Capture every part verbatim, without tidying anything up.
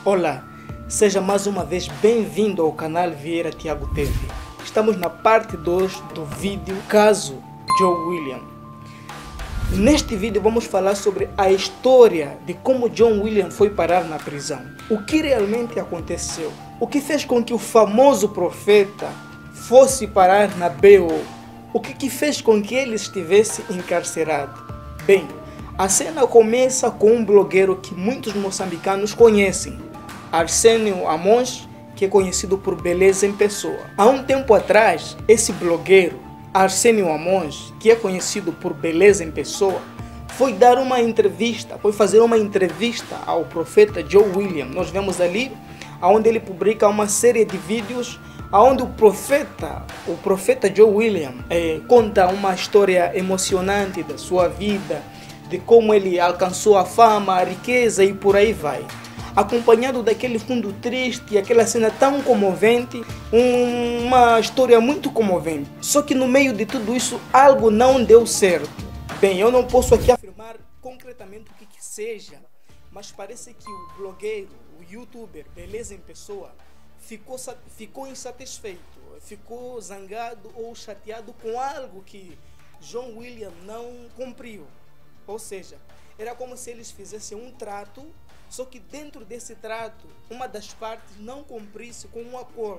Olá, seja mais uma vez bem-vindo ao canal Vieira Tiago T V. Estamos na parte dois do vídeo Caso Joe William. Neste vídeo vamos falar sobre a história de como John William foi parar na prisão. O que realmente aconteceu? O que fez com que o famoso profeta fosse parar na B O? O que, que fez com que ele estivesse encarcerado? Bem, a cena começa com um blogueiro que muitos moçambicanos conhecem, Arsenio Amons, que é conhecido por Beleza em Pessoa. Há um tempo atrás, esse blogueiro, Arsenio Amons, que é conhecido por Beleza em Pessoa, foi dar uma entrevista, foi fazer uma entrevista ao profeta Joe William. Nós vemos ali onde ele publica uma série de vídeos onde o profeta, o profeta Joe William eh, conta uma história emocionante da sua vida, de como ele alcançou a fama, a riqueza e por aí vai. Acompanhado daquele fundo triste e aquela cena tão comovente, um, uma história muito comovente. Só que no meio de tudo isso, algo não deu certo. Bem, eu não posso aqui afirmar concretamente o que, que seja, mas parece que o blogueiro, o youtuber Beleza em Pessoa, ficou, ficou insatisfeito, ficou zangado ou chateado com algo que John William não cumpriu. Ou seja, era como se eles fizessem um trato, só que dentro desse trato, uma das partes não cumprisse com um acordo.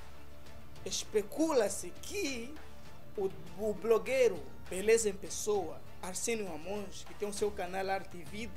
Especula-se que o, o blogueiro Beleza em Pessoa, Arsenio Amons, que tem o seu canal Arte e Vida,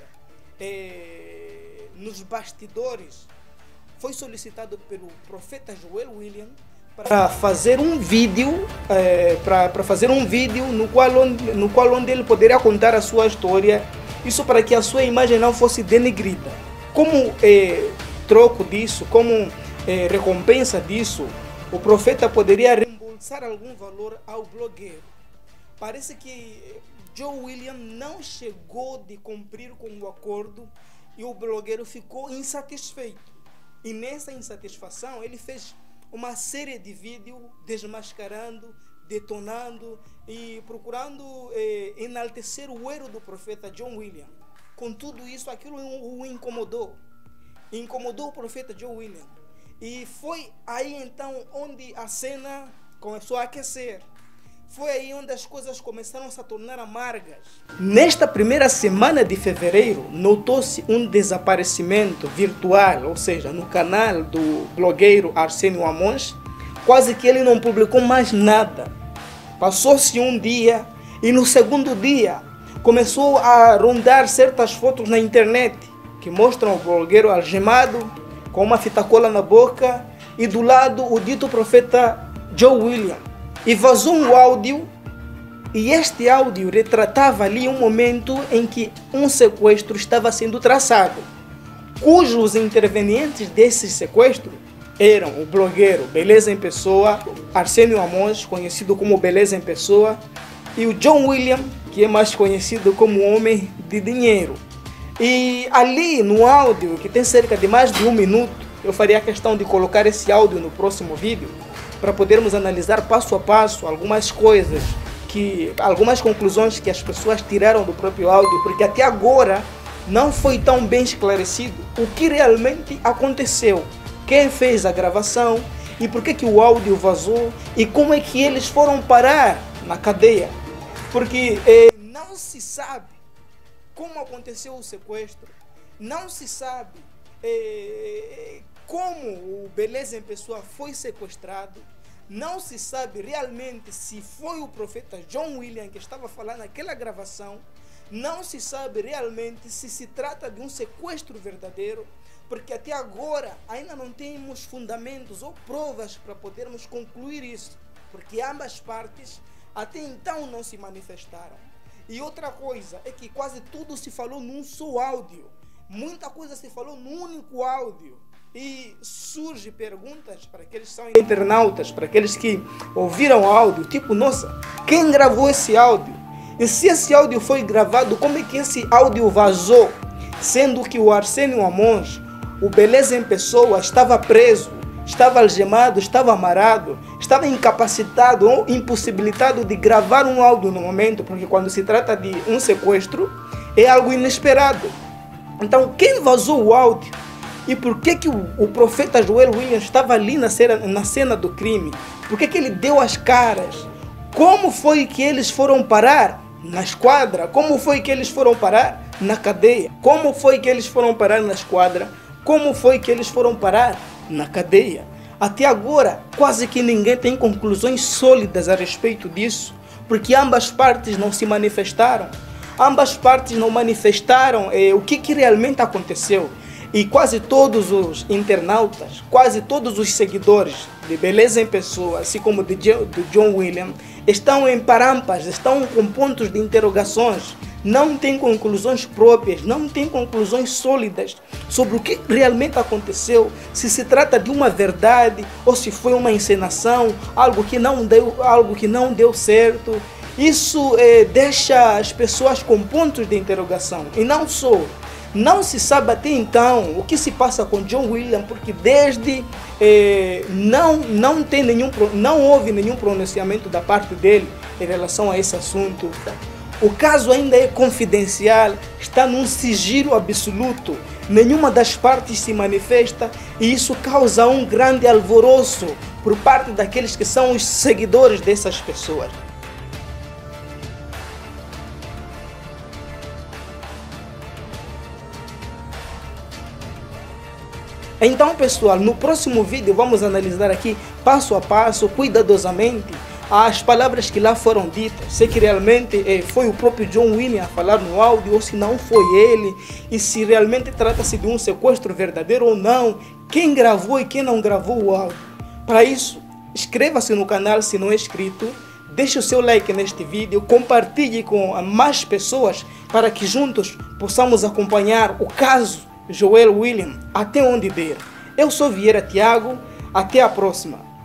é, nos bastidores, foi solicitado pelo profeta Joel William para fazer um vídeo, é, para fazer um vídeo no qual, onde, no qual onde ele poderia contar a sua história. Isso para que a sua imagem não fosse denegrida. Como é, troco disso, como é, recompensa disso, o profeta poderia reembolsar algum valor ao blogueiro. Parece que Joe William não chegou de cumprir com o acordo e o blogueiro ficou insatisfeito. E nessa insatisfação ele fez uma série de vídeos desmascarando, detonando e procurando eh, enaltecer o erro do profeta John William. Com tudo isso, aquilo o incomodou. Incomodou o profeta John William. E foi aí então onde a cena começou a aquecer. Foi aí onde as coisas começaram a se tornar amargas. Nesta primeira semana de fevereiro, notou-se um desaparecimento virtual, ou seja, no canal do blogueiro Arsenio Amons. Quase que ele não publicou mais nada. Passou-se um dia e no segundo dia começou a rondar certas fotos na internet que mostram o blogueiro algemado com uma fita cola na boca e do lado o dito profeta Joe William. E vazou um áudio e este áudio retratava ali um momento em que um sequestro estava sendo traçado, cujos intervenientes desse sequestro eram o blogueiro Beleza em Pessoa, Arsenio Amons, conhecido como Beleza em Pessoa, e o John William, que é mais conhecido como Homem de Dinheiro. E ali no áudio, que tem cerca de mais de um minuto, eu faria questão de colocar esse áudio no próximo vídeo, para podermos analisar passo a passo algumas coisas, que, algumas conclusões que as pessoas tiraram do próprio áudio, porque até agora não foi tão bem esclarecido o que realmente aconteceu. Quem fez a gravação e por que que o áudio vazou e como é que eles foram parar na cadeia. Porque eh, não se sabe como aconteceu o sequestro, não se sabe eh, como o Beleza em Pessoa foi sequestrado, não se sabe realmente se foi o profeta John William que estava falando naquela gravação, não se sabe realmente se se trata de um sequestro verdadeiro, porque até agora ainda não temos fundamentos ou provas para podermos concluir isso, porque ambas partes até então não se manifestaram. E outra coisa é que quase tudo se falou num só áudio, muita coisa se falou num único áudio. E surgem perguntas para aqueles que são internautas, para aqueles que ouviram o áudio, tipo, nossa, quem gravou esse áudio? E se esse áudio foi gravado, como é que esse áudio vazou? Sendo que o Arsenio Amons, o Beleza em Pessoa, estava preso, estava algemado, estava amarrado, estava incapacitado ou impossibilitado de gravar um áudio no momento, porque quando se trata de um sequestro, é algo inesperado. Então, quem vazou o áudio E por que, que o, o profeta Joel Williams estava ali na cena, na cena do crime? Por que, que ele deu as caras? Como foi que eles foram parar na esquadra? Como foi que eles foram parar na cadeia? Como foi que eles foram parar na esquadra? Como foi que eles foram parar na cadeia? Até agora, quase que ninguém tem conclusões sólidas a respeito disso, porque ambas partes não se manifestaram. Ambas partes não manifestaram eh, o que, que realmente aconteceu. E quase todos os internautas, quase todos os seguidores de Beleza em Pessoa, assim como de John Williams, estão em parampas, estão com pontos de interrogações, não têm conclusões próprias, não têm conclusões sólidas sobre o que realmente aconteceu, se se trata de uma verdade ou se foi uma encenação, algo que não deu, algo que não deu certo. Isso eh, deixa as pessoas com pontos de interrogação. E não só. Não se sabe até então o que se passa com John Williams, porque desde eh, não, não, tem nenhum, não houve nenhum pronunciamento da parte dele em relação a esse assunto. O caso ainda é confidencial, está num sigilo absoluto. Nenhuma das partes se manifesta e isso causa um grande alvoroço por parte daqueles que são os seguidores dessas pessoas. Então, pessoal, no próximo vídeo vamos analisar aqui passo a passo, cuidadosamente, as palavras que lá foram ditas, se que realmente eh, foi o próprio John Williams a falar no áudio ou se não foi ele, e se realmente trata-se de um sequestro verdadeiro ou não, quem gravou e quem não gravou o áudio. Para isso, inscreva-se no canal se não é inscrito, deixe o seu like neste vídeo, compartilhe com mais pessoas para que juntos possamos acompanhar o caso Joel Williams até onde der. Eu sou Vieira Tiago, até a próxima.